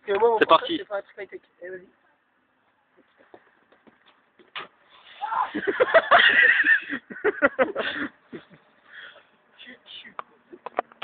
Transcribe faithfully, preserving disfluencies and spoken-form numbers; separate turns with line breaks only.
C'est parti.
C'est pas un truc high-tech. Allez, vas-y.